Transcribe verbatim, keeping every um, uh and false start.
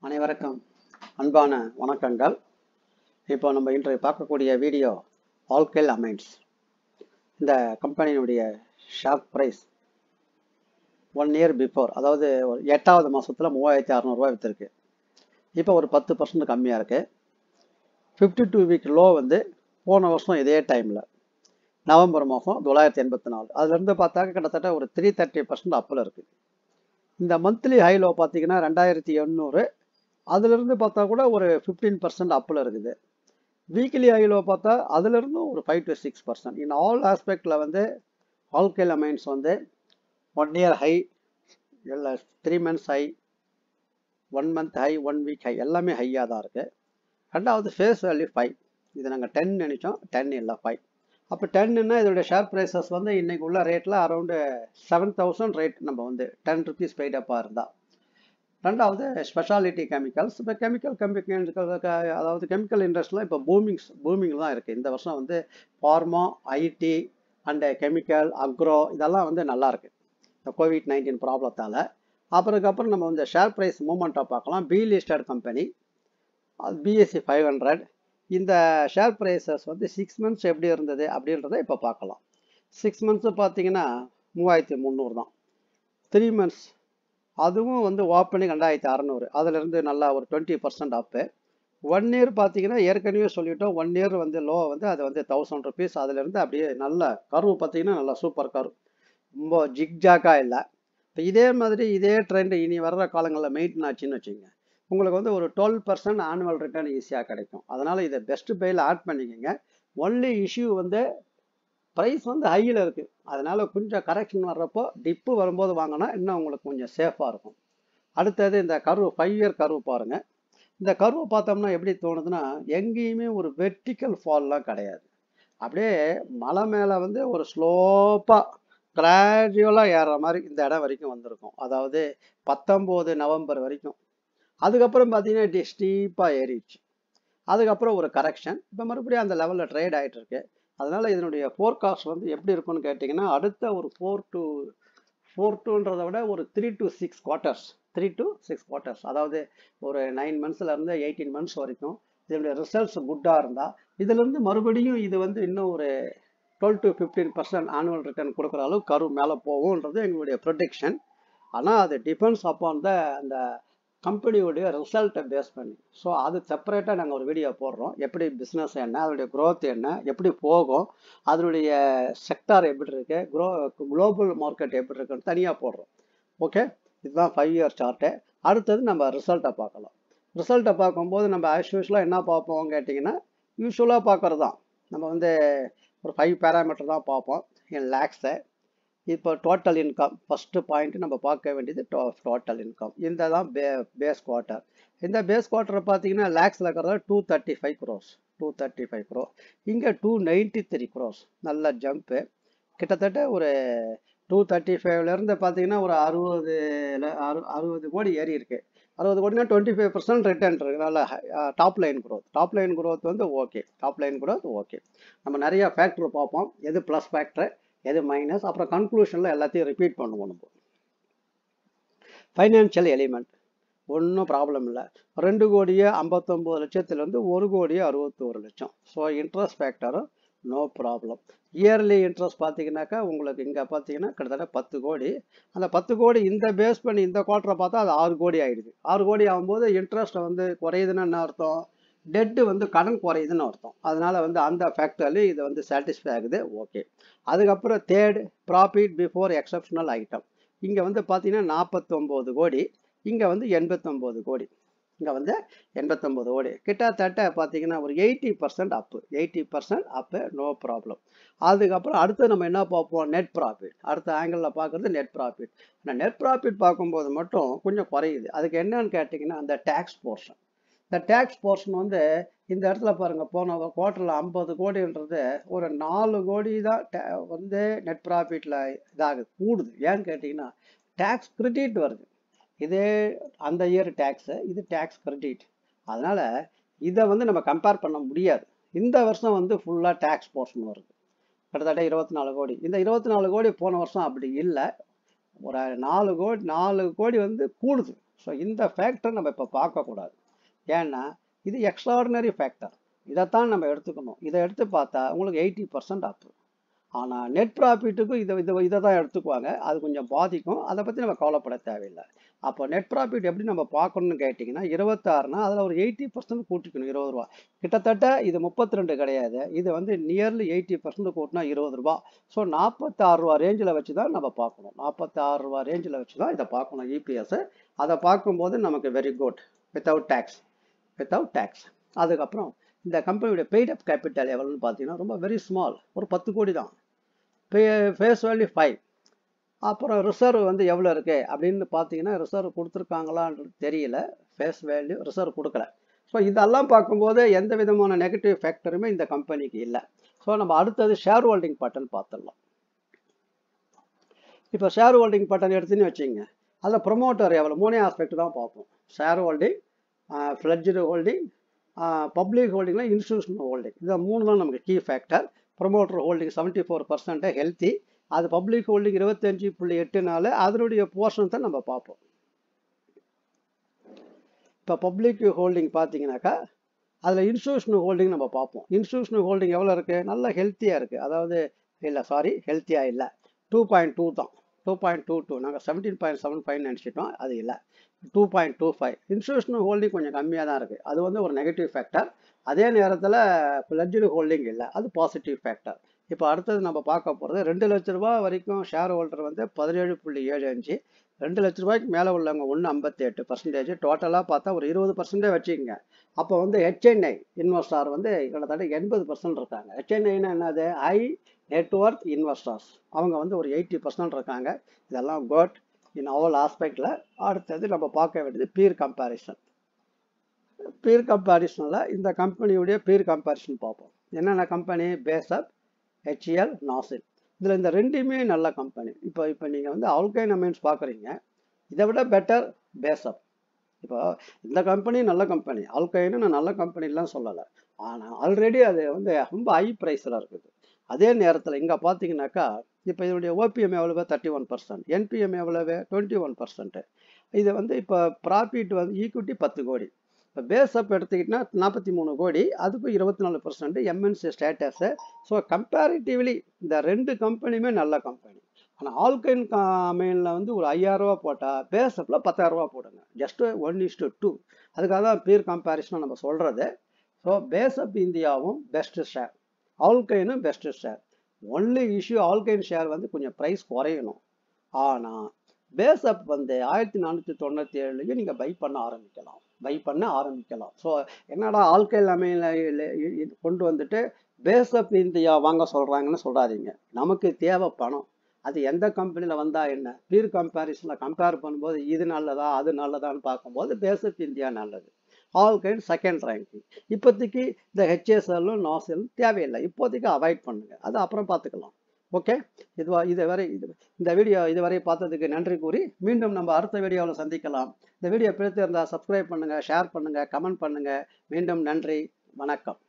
அனைவருக்கும் அன்பான வணக்கங்கள். இப்போ நம்ம இன்றைய பார்க்கக்கூடிய வீடியோ ஆல்கைல் அமைன்ஸ். இந்த கம்பெனியினுடைய share price one year before, அதாவது எட்டாவது மாதத்தில் மூவாயிரத்தி அறநூறுவா விற்றுருக்கு. இப்போ ஒரு பத்து பர்சன்ட் கம்மியாக இருக்குது. ஃபிஃப்டி டூ வீக் லோ வந்து போன வருஷம் இதே டைமில் நவம்பர் மாதம் தொள்ளாயிரத்தி எண்பத்தி நாலு அதுலேருந்து பார்த்தாக்க கிட்டத்தட்ட ஒரு த்ரீ தேர்ட்டி பர்சன்ட் அப்பில் இருக்குது. இந்த மந்த்லி ஹை லோ பார்த்தீங்கன்னா ரெண்டாயிரத்தி எண்ணூறு, அதுலேருந்து பார்த்தா கூட ஒரு ஃபிஃப்டீன் பர்சன்ட் அப்பில் இருக்குது. வீக்லி ஹை லோ பார்த்தா அதுலேருந்து ஒரு five to six percent in all ஆஸ்பெக்டில் வந்து ஆல்கைல் அமைன்ஸ் வந்து ஒன் இயர் ஹை, இல்லை three months high, one month high, one week high எல்லாமே ஹையாக தான் இருக்குது. ரெண்டாவது ஃபேஸ் வேல்யூ ஃபைவ். இது நாங்கள் டென் நினச்சோம், டென் இல்லை ஃபைவ். அப்போ டென்னுன்னா இதோட ஷேர் ப்ரைஸஸ் வந்து இன்றைக்கி உள்ள ரேட்டில் அரௌண்டு செவன் தௌசண்ட் ரேட் நம்ம வந்து டென் ருபீஸ் பெய்டப்பாக இருந்தால். ரெண்டாவது ஸ்பெஷாலிட்டி கெமிக்கல்ஸ். இப்போ கெமிக்கல் கெமிக்கல் அதாவது கெமிக்கல் இண்டஸ்ட்ரியில் இப்போ பூமிங்ஸ் பூமிங் தான் இருக்குது. இந்த வருஷம் வந்து pharma, IT and chemical, agro இதெல்லாம் வந்து நல்லா இருக்குது இந்த கோவிட் நைன்டீன் ப்ராப்ளத்தால். அப்புறதுக்கப்புறம் நம்ம வந்து ஷேர் ப்ரைஸ் மூமெண்ட்டாக பார்க்கலாம். B listed company BSE five hundred. இந்த ஷேர் ப்ரைஸஸ் வந்து சிக்ஸ் மந்த்ஸ் எப்படி இருந்தது அப்படின்றத இப்போ பார்க்கலாம். சிக்ஸ் மந்த்ஸு பார்த்தீங்கன்னா மூவாயிரத்தி முந்நூறு தான். த்ரீ மந்த்ஸ் அதுவும் வந்து ஓப்பனிங் ரெண்டாயிரத்தி அறநூறு, அதிலிருந்து நல்லா ஒரு twenty percent up. One year பார்த்தீங்கன்னா ஏற்கனவே சொல்லிட்டோம், ஒன் இயர் வந்து லோ வந்து அது வந்து தௌசண்ட் ருபீஸ். அதிலிருந்து அப்படியே நல்ல கர்வு பார்த்தீங்கன்னா நல்லா சூப்பர் கர்வ், ரொம்ப ஜிக்ஜாக்காக இல்லை. இப்போ இதே மாதிரி இதே ட்ரெண்ட் இனி வர்ற காலங்களில் மெயின்டைன் ஆச்சுன்னு வச்சுங்க, உங்களுக்கு வந்து ஒரு டுவெல் பர்சன்ட் ஆனுவல் ரிட்டர்ன் ஈஸியாக கிடைக்கும். அதனால் இதை பெஸ்ட் பையில் ஆட் பண்ணிக்கோங்க. ஒன்லி இஷ்யூ வந்து ப்ரைஸ் வந்து ஹையில் இருக்குது. அதனால் கொஞ்சம் கரெக்ஷன் வர்றப்போ டிப்பு வரும்போது வாங்கினா இன்னும் உங்களுக்கு கொஞ்சம் சேஃபாக இருக்கும். அடுத்தது இந்த கர்வு, ஃபைவ் இயர் கர்வு பாருங்கள். இந்த கர்வை பார்த்தோம்னா எப்படி தோணுதுன்னா, எங்கேயுமே ஒரு வெர்டிக்கல் ஃபால்லாம் கிடையாது. அப்படியே மலை மேலே வந்து ஒரு ஸ்லோப்பாக கிராஜுவலாக ஏறுற மாதிரி இந்த இடம் வரைக்கும் வந்திருக்கும். அதாவது பத்தொம்போது நவம்பர் வரைக்கும். அதுக்கப்புறம் பார்த்தீங்கன்னா ஸ்டீப்பாக ஏறிடுச்சு. அதுக்கப்புறம் ஒரு கரெக்ஷன், இப்போ மறுபடியும் அந்த லெவலில் ட்ரேட் ஆகிட்டு இருக்கு. அதனால் இதனுடைய ஃபோர்காஸ்ட் வந்து எப்படி இருக்குன்னு கேட்டிங்கன்னா, அடுத்த ஒரு ஃபோர் டு ஃபோர் டூன்றதை விட ஒரு three to six quarters three to six quarters அதாவது ஒரு நைன் மந்த்ஸ்லேருந்து எயிட்டீன் மந்த்ஸ் வரைக்கும் இதனுடைய ரிசல்ட்ஸ் குட்டாக இருந்தால் இதிலேருந்து மறுபடியும் இது வந்து இன்னும் ஒரு twelve to fifteen percent annual return கொடுக்குற அளவுக்கு கரு மேலே போகும்ன்றது எங்களுடைய ப்ரொடிக்ஷன். ஆனால் அது டிபெண்ட்ஸ் அப்பான் த அந்த கம்பெனியோடைய ரிசல்ட்டை பேஸ் பண்ணி. ஸோ அது செப்பரேட்டாக நாங்கள் ஒரு வீடியோ போடுறோம். எப்படி பிஸ்னஸ் என்ன, அதனுடைய க்ரோத் என்ன, எப்படி போகும், அதனுடைய செக்டார் எப்படி இருக்குது, க்ரோ குளோபல் மார்க்கெட் எப்படி இருக்குன்னு தனியாக போடுறோம். ஓகே, இதுதான் ஃபைவ் இயர் சார்ட்டு. அடுத்தது நம்ம ரிசல்ட்டை பார்க்கலாம். ரிசல்ட்டை பார்க்கும்போது நம்ம ஆஸ் யூஸ்வலாக என்ன பார்ப்போம் கேட்டிங்கன்னா, யூஸ்வலாக பார்க்குறது தான் நம்ம வந்து ஒரு ஃபைவ் பேராமீட்டர் தான் பார்ப்போம். என் லேக்ஸை இப்போ டோட்டல் இன்கம் ஃபஸ்ட்டு பாயிண்ட் நம்ம பார்க்க வேண்டியது டோ டோட்டல் இன்கம். இந்த தான் பே பேஸ் குவார்ட்டர். இந்த பேஸ் குவார்ட்டரை பார்த்தீங்கன்னா லேக்ஸில் இருக்கிறத two thirty five crores two thirty five crore இங்கே டூ நைன்ட்டி த்ரீ க்ரோஸ் நல்ல ஜம்ப்பு. கிட்டத்தட்ட ஒரு டூ தேர்ட்டி ஃபைவ்லேருந்து பார்த்தீங்கன்னா ஒரு அறுபது அறு அறுபது கோடி ஏறி இருக்குது. அறுபது கோடினா டுவெண்ட்டி ஃபைவ் பர்சன்ட் ரிட்டர்ன் இருக்குது. நல்ல top line growth top line growth வந்து okay top line growth okay. நம்ம நிறையா ஃபேக்டர் பார்ப்போம், எது ப்ளஸ் ஃபேக்டர் எது மைனஸ், அப்புறம் கன்க்ளூஷனில் எல்லாத்தையும் ரிப்பீட் பண்ணுவோம். நம்ம ஃபைனான்ஷியல் எலிமெண்ட் ஒன்றும் ப்ராப்ளம் இல்லை. ரெண்டு கோடியே ஐம்பத்தொம்போது லட்சத்துலேருந்து ஒரு கோடியே அறுபத்தோரு லட்சம். ஸோ இன்ட்ரெஸ்ட் ஃபேக்டரும் நோ ப்ராப்ளம். இயர்லி இன்ட்ரெஸ்ட் பார்த்தீங்கன்னாக்கா உங்களுக்கு இங்கே பார்த்தீங்கன்னா கிட்டத்தட்ட பத்து கோடி. அந்த பத்து கோடி இந்த பேஸ் பண்ணி இந்த குவார்ட்டரை பார்த்தா அது ஆறு கோடி ஆகிடுது. ஆறு கோடி ஆகும்போது இன்ட்ரெஸ்ட் வந்து குறையுதுன்னு என்ன அர்த்தம், டெட்டு வந்து கடன் குறையுதுன்னு அர்த்தம். அதனால் வந்து அந்த ஃபேக்டர்லேயும் இது வந்து சாட்டிஸ்ஃபை ஆகுது. ஓகே. அதுக்கப்புறம் third profit before exceptional item. இங்கே வந்து பார்த்தீங்கன்னா நாற்பத்தொம்போது கோடி, இங்கே வந்து எண்பத்தொம்போது கோடி, இங்கே வந்து எண்பத்தொம்போது கோடி. கிட்டத்தட்ட பார்த்தீங்கன்னா ஒரு eighty percent up eighty percent up no problem. அதுக்கப்புறம் அடுத்து நம்ம என்ன பார்ப்போம், நெட் ப்ராஃபிட். அடுத்த ஆங்கிளில் பார்க்குறது நெட் ப்ராஃபிட். ஆனால் நெட் ப்ராஃபிட் பார்க்கும்போது மட்டும் கொஞ்சம் குறையுது. அதுக்கு என்னன்னு கேட்டிங்கன்னா அந்த டேக்ஸ் போர்ஷன். இந்த டேக்ஸ் போர்ஷன் வந்து இந்த இடத்துல பாருங்கள், போன குவார்ட்டரில் ஐம்பது கோடின்றது ஒரு நாலு கோடி தான் வந்து நெட் ப்ராஃபிட்டில் இதாகுது கூடுது. ஏன்னு கேட்டிங்கன்னா டேக்ஸ் கிரெடிட் வருது. இதே அந்த இயர் டேக்ஸு, இது டேக்ஸ் கிரெடிட். அதனால் இதை வந்து நம்ம கம்பேர் பண்ண முடியாது. இந்த வருஷம் வந்து ஃபுல்லாக டேக்ஸ் போர்ஷன் வருது கிட்டத்தட்ட இருபத்தி நாலு கோடி. இந்த இருபத்தி நாலு கோடி போன வருஷம் அப்படி இல்லை, ஒரு நாலு கோடி நாலு கோடி வந்து கூடுது. ஸோ இந்த ஃபேக்டர் நம்ம இப்போ பார்க்கக்கூடாது. ஏன்னா இது எக்ஸ்ட்ராடினரி ஃபேக்டர், இதைத்தான் நம்ம எடுத்துக்கணும். இதை எடுத்து பார்த்தா உங்களுக்கு எயிட்டி பர்சன்ட் அப்பு. ஆனால் நெட் ப்ராஃபிட்டுக்கும் இதை இதை இதை தான் எடுத்துக்குவாங்க, அது கொஞ்சம் பாதிக்கும். அதை பற்றி நம்ம கவலைப்பட தேவையில்லை. அப்போ நெட் ப்ராஃபிட் எப்படி நம்ம பார்க்கணும்னு கேட்டிங்கன்னா, இருபத்தாறுனா அதில் ஒரு எயிட்டி பர்சன்ட் கூட்டிக்கணும், இருபது ரூபா. கிட்டத்தட்ட இது முப்பத்தி ரெண்டு கிடையாது, இது வந்து நியர்லி எயிட்டி பர்சன்ட் கூட்டினா இருபது ரூபா. ஸோ நாற்பத்தாறு ரூபா ரேஞ்சில் வச்சு தான் நம்ம பார்க்கணும். நாற்பத்தாறு ரூபா ரேஞ்சில் வச்சு தான் இதை பார்க்கணும் இபிஎஸ். அதை பார்க்கும்போது நமக்கு very good, without tax without tax அதுக்கப்புறம் இந்த கம்பெனியுடைய பெய்ட் அப் கேபிட்டல் எவ்வளோன்னு பார்த்தீங்கன்னா ரொம்ப வெரி ஸ்மால், ஒரு பத்து கோடி தான். Face face value five. அப்புறம் ரிசர்வ் வந்து எவ்வளோ இருக்குது அப்படின்னு பார்த்தீங்கன்னா, ரிசர்வ் கொடுத்துருக்காங்களான்றது தெரியல. ஃபேஸ் வேல்யூ ரிசர்வ் கொடுக்கல. ஸோ இதெல்லாம் பார்க்கும்போது எந்த விதமான நெகட்டிவ் ஃபேக்டருமே இந்த கம்பெனிக்கு இல்லை. ஸோ நம்ம அடுத்தது ஷேர் ஹோல்டிங் பட்டன் பார்த்துடலாம். இப்போ ஷேர் ஹோல்டிங் பட்டன் எடுத்துன்னு வச்சுங்க, அதில் ப்ரொமோட்டர் எவ்வளோ, மூணே ஆஸ்பெக்ட் தான் பார்ப்போம். Share holding, pledged holding, public ஹோல்டிங்கில் இன்ஸ்டியூஷனல் ஹோல்டிங். இது மூணு தான் நமக்கு key factor. Promoter holding seventy four percent healthy, அது பப்ளிக் ஹோல்டிங் இருபத்தஞ்சு புள்ளி எட்டு நாலு, அதனுடைய போர்ஷன் தான் நம்ம பார்ப்போம். இப்போ பப்ளிக் ஹோல்டிங் பார்த்தீங்கன்னாக்கா அதில் இன்ஸ்டியூஷனல் ஹோல்டிங் நம்ம பார்ப்போம். இன்ஸ்டியூஷனல் ஹோல்டிங் எவ்வளோ இருக்குது, நல்லா ஹெல்த்தியாக இருக்குது. அதாவது இல்லை சாரி ஹெல்த்தியாக இல்லை, டூ பாயிண்ட் டூ தான், டூ பாயிண்ட் டூ டூ நாங்கள் செவன்டீன் பாயிண்ட் செவன் ஃபைவ் நினச்சிட்டோம், அது இல்லை, two point two five. Institutional holding கொஞ்சம் கம்மியாக தான் இருக்குது, அது வந்து ஒரு நெகட்டிவ் ஃபேக்டர். அதே நேரத்தில் பிளட்ஜ்டு ஹோல்டிங் இல்லை, அது பாசிட்டிவ் ஃபேக்டர். இப்போ அடுத்தது நம்ம பார்க்க போகிறது, ரெண்டு லட்ச ரூபா வரைக்கும் ஷேர் ஹோல்டர் வந்து பதினேழு புள்ளி ஏழு அஞ்சு, ரெண்டு லட்ச ரூபாய்க்கு மேலே உள்ளவங்க ஒன்று ஐம்பத்தி எட்டு பர்சன்டேஜ், டோட்டலாக பார்த்தா ஒரு இருபது பர்சன்டே வச்சுக்கோங்க. அப்போ வந்து ஹெச்என்ஐ இன்வெஸ்டார் வந்து கிட்டத்தட்ட எண்பது பர்சன்ட் இருக்காங்க. ஹெச்என்ஐன்னா என்னது, ஹை நெட்வொர்த் இன்வெஸ்டர்ஸ், அவங்க வந்து ஒரு எயிட்டி பர்சன்ட் இருக்காங்க. இதெல்லாம் குட் இன் ஆல் ஆஸ்பெக்டில். அடுத்தது நம்ம பார்க்க வேண்டியது பீர் கம்பேரிசன். பீர் கம்பேரிசனில் இந்த கம்பெனியுடைய பீர் கம்பேரிசன் பார்ப்போம். என்னென்ன கம்பெனி, பேஸ்அப், ஹெச்இஎல், நாசில். இதில் இந்த ரெண்டுமே நல்ல கம்பெனி. இப்போ இப்போ நீங்கள் வந்து ஆல்கைல் அமைன்ஸ் பார்க்குறீங்க, இதை விட பெட்டர் பேஸ்அப். இப்போ இந்த கம்பெனி நல்ல கம்பெனி, ஆல்கைன்னு நான் நல்ல கம்பெனிலாம் சொல்லலை, ஆனால் ஆல்ரெடி அது வந்து ரொம்ப ஹை ப்ரைஸில் இருக்குது. அதே நேரத்தில் இங்கே பார்த்தீங்கன்னாக்கா இப்போ இதனுடைய ஓபிஎம் எவ்வளவு, தேர்ட்டி ஒன் பர்சன்ட், என்பிஎம் எவ்வளவு, டுவெண்ட்டி ஒன் பர்சன்ட். இது வந்து இப்போ ப்ராஃபிட் வந்து ஈக்விட்டி பத்து கோடி. இப்போ பேஸ்அப் எடுத்துக்கிட்டிங்கன்னா நாற்பத்தி மூணு கோடி, அதுக்கும் இருபத்தி நாலு percent MNC status. So comparatively இந்த ரெண்டு கம்பெனியுமே நல்ல கம்பெனி. ஆனால் ஆல்கைல் அமைனில் வந்து ஒரு ஐயாயிரரூவா போட்டால் பேஸ்அப்பில் பத்தாயிரரூவா போடுங்க, ஜஸ்ட் ஒன் இஸ்டு டூ. அதுக்காக தான் பீர் கம்பேரிசனை நம்ம சொல்கிறது. ஸோ பேஸ்அப் இந்தியாவும் பெஸ்ட்டு ஷேர், ஆல்கைனும் பெஸ்ட்டு ஷேர். ஒன்லி இஷ்யூ ஆல்கைன் ஷேர் வந்து கொஞ்சம் ப்ரைஸ் குறையணும். ஆனால் பேஸ்அப் வந்து ஆயிரத்தி நானூற்றி தொண்ணூற்றி ஏழுலேயே நீங்கள் பை பண்ண ஆரம்பிக்கலாம் பை பண்ண ஆரம்பிக்கலாம் ஸோ என்னடா ஆல்கைல் அமைனில் கொண்டு வந்துட்டு பேஸ்அப் இந்தியா வாங்க சொல்கிறாங்கன்னு சொல்கிறாதீங்க. நமக்கு தேவை பணம். அது எந்த கம்பெனியில் வந்தால் என்ன, பீர் கம்பேரிசனில் கம்பேர் பண்ணும்போது இது நல்லதா அது நல்லதான்னு பார்க்கும்போது பேஸ்அப் இந்தியா நல்லது, ஆல்கைல் செகண்ட் ரேங்கிங். இப்போதைக்கு இந்த ஹெச்எஸ்எல்லும் நாசிலும் தேவையில்லை, இப்போதைக்கு அவாய்ட் பண்ணுங்கள், அது அப்புறம் பார்த்துக்கலாம். ஓகே, இதுவா இதுவரை இது இந்த வீடியோ இதுவரை பார்த்ததுக்கு நன்றி கூறி மீண்டும் நம்ம அடுத்த வீடியோவில் சந்திக்கலாம். இந்த வீடியோ பிடித்திருந்தால் சப்ஸ்கிரைப் பண்ணுங்கள், ஷேர் பண்ணுங்கள், கமெண்ட் பண்ணுங்கள். மீண்டும் நன்றி, வணக்கம்.